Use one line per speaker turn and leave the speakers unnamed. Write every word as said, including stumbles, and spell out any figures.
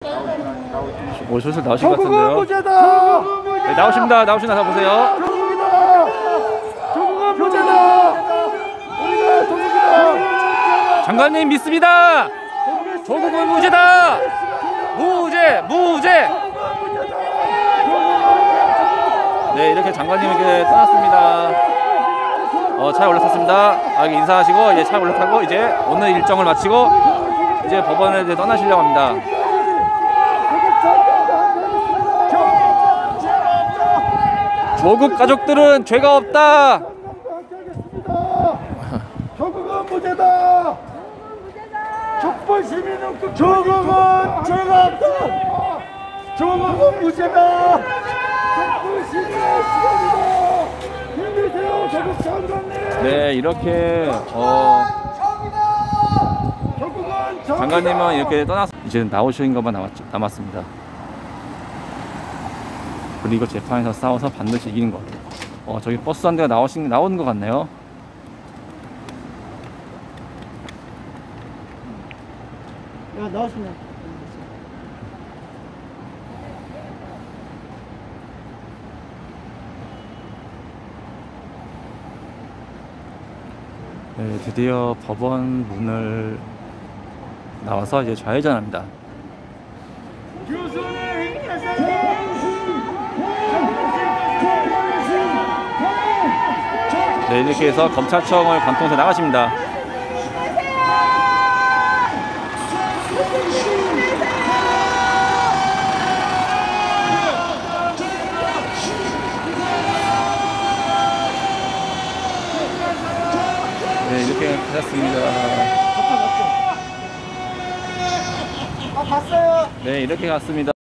오, 슬슬 나오신 것 같은데요.
무죄다.
네, 나오십니다. 나오시나 다 보세요.
조국이다. 조국은 무죄다. 우리가 조국이다.
장관님 믿습니다. 조국은 무죄다. 무죄, 무죄. 네, 이렇게 장관님에게 떠났습니다. 어, 차에 올라탔습니다. 아, 인사하시고 이제 차에 올라타고 이제 오늘 일정을 마치고 이제 법원에 이제 떠나시려고 합니다. 조국 가족들은 죄가 없다.
조국은 무죄다. 촛불 시민은 끝. 조국은 죄가 없다. 조국은 무죄다. 촛불 시민의 시간이다. 힘내세요, 조국 장관님.
네, 이렇게 어, 장관님은 이렇게 떠나서 이제 나오시는 것만 남았, 남았습니다. 그리고 재판에서 싸워서 반드시 이기는 것. 어, 저기 버스 한 대가 나오신, 나오는 것 같네요.
야, 나오시면.
네, 드디어 법원 문을 나와서 이제 좌회전합니다. 네, 이렇게 해서 검찰청을 관통해서 나가십니다. 네, 이렇게 가셨습니다.
아, 봤어요.
네, 이렇게 갔습니다.